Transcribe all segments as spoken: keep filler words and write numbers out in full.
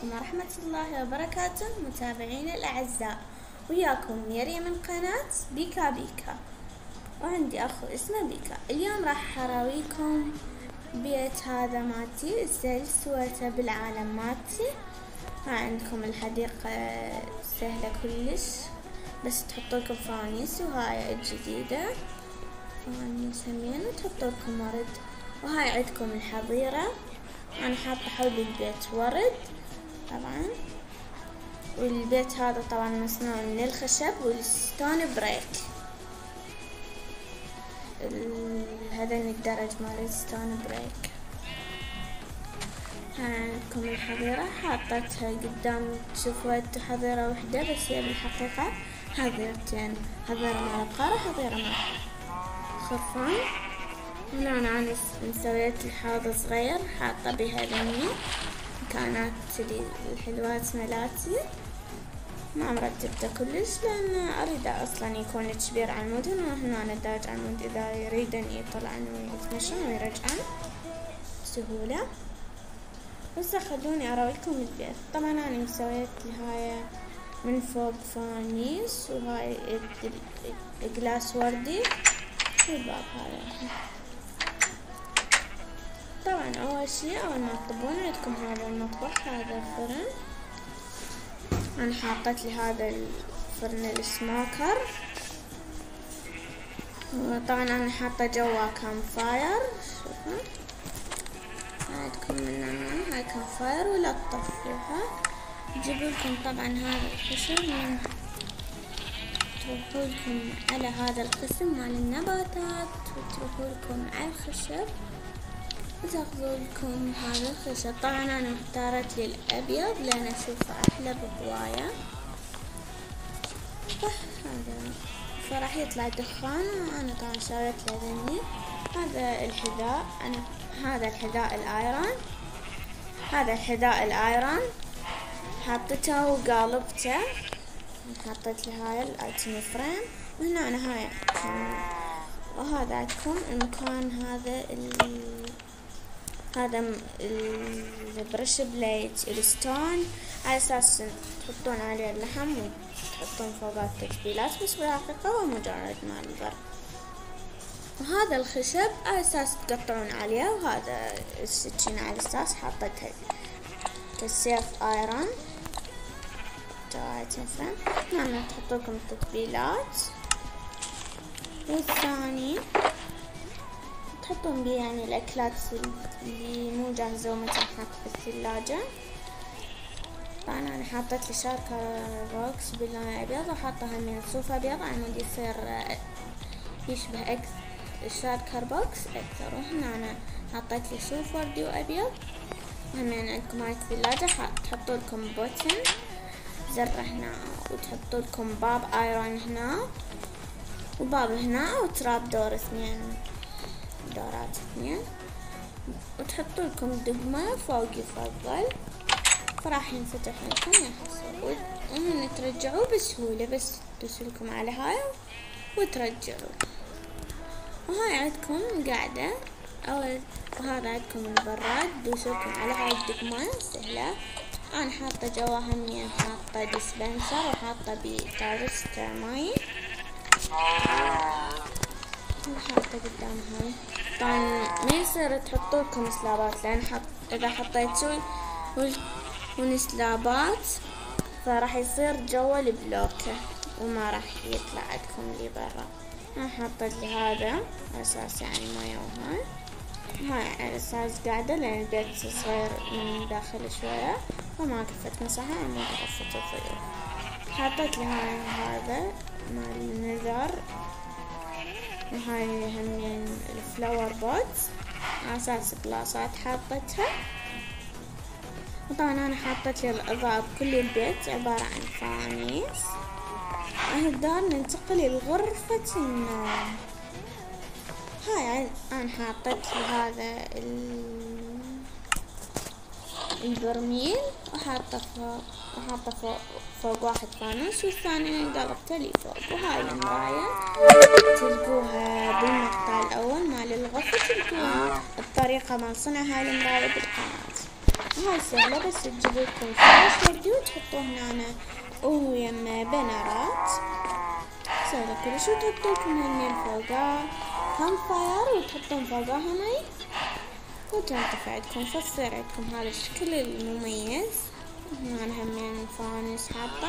عليكم ورحمة الله وبركاته متابعينا الأعزاء، وياكم ميريا من قناة بيكا بيكا، وعندي أخو اسمه بيكا. اليوم راح أراويكم بيت هذا مالتي، السهل سويته بالعالم مالتي. ها عندكم الحديقة سهلة كلش، بس تحطولكم فوانيس، وهاي الجديدة فوانيس همين، وتحطولكم ورد. وهاي عندكم الحظيرة، أنا حاطة حول البيت ورد طبعا. والبيت هذا طبعا مصنوع من الخشب والستون بريك. هذا الدرج مال الستون بريك. عندكم الحظيرة حاطتها قدام، تشوفوا انتو حظيرة وحدة، بس هي بالحقيقة حظيرتين، حظيرة مال أبقار وحظيرة مال خرفان. هنا أنا مسويت الحوض صغير حاطة بها ذني كانت الحلوات ملاتي، ما مرتبته كلش لأن أريد أصلا يكون كبير عمودهن، وهنا داج عمود إذا يريدن يطلعن ويتمشون ويرجعن بسهولة. بس خلوني أراويكم البيت. طبعا أنا مسويت هاي من فوق فوانيس، وهاي الجلاس وردي والباب هذا. طبعا أول شي أول ما تطبون عندكم هذا المطبخ، هذا الفرن. أنا حاطت لي هذا الفرن السموكر، وطبعا أنا حاطة جوا كام فاير. شوفوا عندكم من هنا هاي كام فاير، ولا تطفوها تجيبوا لكم طبعا هذا الخشب، تروحوا لكم على هذا القسم مال النباتات، وتروحوا لكم على الخشب وتاخذوا لكم هذا الخشب. طبعا انا اختارت لي الابيض لان اشوفه احلى بهوايه. هذا فراح يطلع دخان، وانا طبعا سويت له ذني. هذا الحذاء، انا هذا الحذاء الايرون، هذا الحذاء الايرون حطيته وقالبته، حطيت لي هاي الايتم فريم. وهنا انا هاي وهذا عندكم المكان هذا ال هذا البرش بليت الستون، على اساس تحطون عليه اللحم وتحطون فوقه التتبيلات، بس بالحقيقة هو مجرد مال البر. وهذا الخشب على اساس تقطعون عليه، وهذا السكينة على اساس حطيتها كسيف ايرون تاعت فريم. هنا تحطوا لكم التتبيلات، والثاني تحطون بيه يعني الأكلات اللي مو جاهزة ومتنحط في الثلاجة. طبعا أنا حاطت لي شاركة بوكس باللون الأبيض، وحاطها من صوف أبيض عشان يصير يشبه أكثر الشاركة بوكس أكثر. وهنا أنا حطيت لي صوف وردي وأبيض. همين عندكم هاي الثلاجة تحطوا لكم بوتن زر هنا، وتحطوا لكم باب ايرون هنا، وباب هنا، وتراب دور اثنين دورات اثنين، وتحطوا لكم دقمة فوق يفضل، فراح ينفتح لكم يحصل. وهنا ترجعوه بسهولة، بس تدوسوا لكم على هاي وترجعوه. وهاي عندكم قاعدة أول، وهذا عندكم البراد، تدوسوا لكم على هاي الدقمة سهلة. أنا حاطة جوا همين حاطة ديسبنسر، وحاطة بكارستر ماي، حاطة قدام هاي. طبعا ما يصير تحطوا لكم سلابات، لأن حط إذا حطيتوا والسلابات فراح يصير جوا البلوكة وما راح يطلع عندكم لي برا. أنا حاطة لي هذا على أساس يعني موية، وهاي هاي على أساس قاعدة لأن البيت صغير من داخل شوية، وما كفت مساحة عن غرفة الضيوف. حطيت لي هاي هذا مال النذر، وهاي همين الفلاور بوت على أساس بلاصات حاطتها. وطبعا أنا حاطت لي الإضاءة بكل البيت عبارة عن فوانيس. الدار ننتقل لغرفة النوم. هاي أنا حاطت لي هذا البرميل، وحاطه فوق وحاطه فوق, فوق واحد فانوس، والثاني قلبته لي فوق. وهاي المراية تلقوها بالمقطع الأول مال الغرفة، تلقوها الطريقة مال صنع هاي المراية بالقناة. هاي سهلة، بس تجيبوا لكم فراش وردي وتحطوه هنا ويما بنرات سهلة كلش، وتحطوا لكم هنين فوقها كام فاير وتحطون فوقها هني وتنطفي عندكم، فتصير عندكم هذا الشكل المميز. هنا همين فانوس حاطة.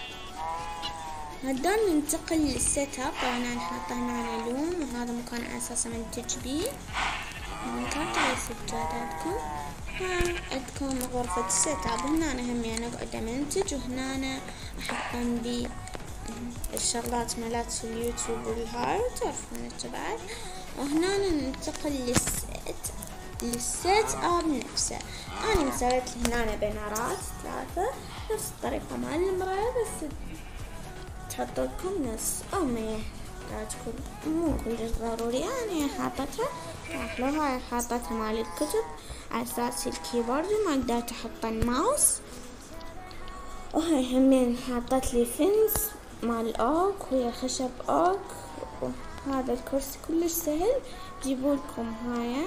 هدول ننتقل للسيت اب. طبعا انا حاطة هنا لون، وهذا مكان على اساس منتج بيه مكان على سجاداتكم. ها عندكم غرفة السيت اب. هنا أنا همين اقعد امنتج، وهنا أنا احط عندي الشغلات مالات اليوتيوب والهاي وتعرفون التبعات. وهنا ننتقل للسيت للسيت اب نفسه. انا مسويت هنا بنرات ثلاثة نفس الطريقة مال المراية، بس تحطوا لكم نص او مية لا تكون مو كلش ضروري. انا حاطتها لاحظوا هاي حاطتها مال الكتب على اساس الكيبورد، وما قدرت احط الماوس. وهاي همين حاطت لي فنس مال اوك ويا خشب اوك. وهذا الكرسي كلش سهل، جيبوا لكم هاي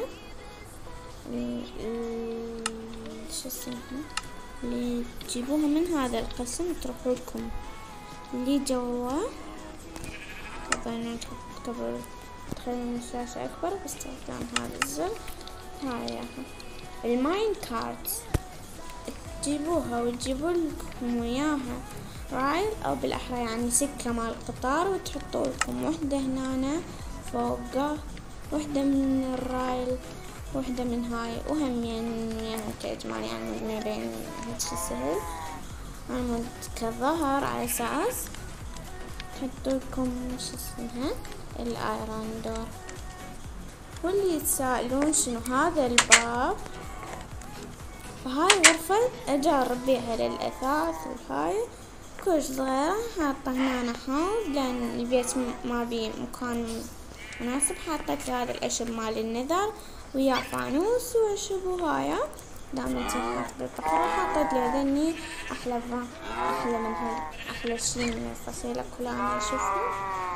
شو اسمها اللي تجيبوها من هذا القسم تروحوا لكم اللي جوا. طبعا قبل تخلون الشاشة أكبر باستخدام هذا الزر. هاي الماين كاردز تجيبوها وتجيبوا لكم وياها رايل أو بالأحرى يعني سكة مال القطار، وتحطوا لكم وحدة هنا فوقه، وحدة من الرايل وحدة من هاي، وهمين يعني كأجمال يعني ما بين هيك سهل عمود كظهر على أساس تحطوا لكم شو اسمها الآيرون دور. واللي يتسائلون شنو هذا الباب، فهاي غرفة أجرب بيها للأثاث والهاي كلش صغيرة. حاطة هنا حوض لأن البيت ما بيه مكان مناسب. حاطت هذا الأشب مال النذر ويا فانوس وأشب وهايا دام انتي بالفقرة. حاطت لي هذني أحلى أحلى من هاي أحلى شي من الفصيلة كلها أنا أشوفهم.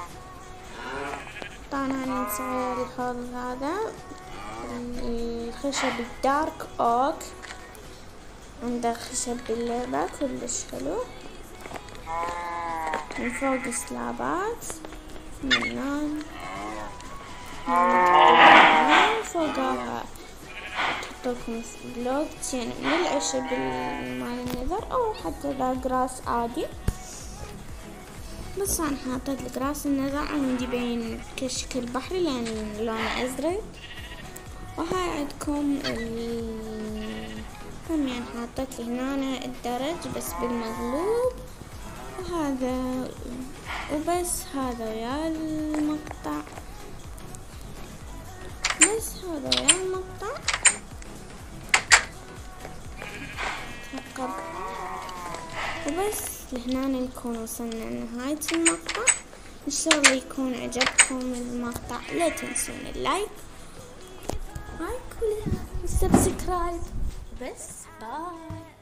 طبعا أنا مسوية الحوض هذا الخشب الدارك أوك، عنده خشب باللعبة كلش حلو. من فوق سلابات من هون فوقها تحطولكم بلوك يعني من العشب مال النذر أو حتى ذا جراس عادي. بس أنا حاطت الجراس النذر عندي بين كشكل بحري لأن لونه أزرق. وهاي عندكم ال همين حاطت لي هنا الدرج بس بالمغلوب. وهذا وبس هذا ويا المقطع، بس هذا ويا المقطع تحقق. وبس لهنا نكون وصلنا لنهاية المقطع. ان شاء الله يكون عجبكم المقطع. لا تنسون اللايك لايك والسبسكرايب. بس باي.